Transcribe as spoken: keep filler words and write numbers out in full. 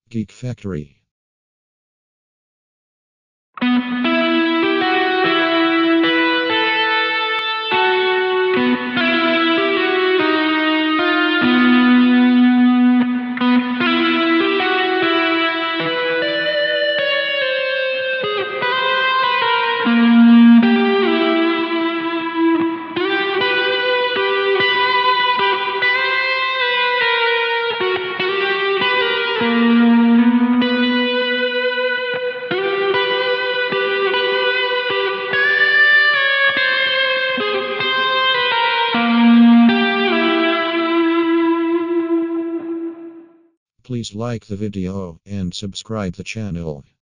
Geek Factory. Please like the video and subscribe the channel.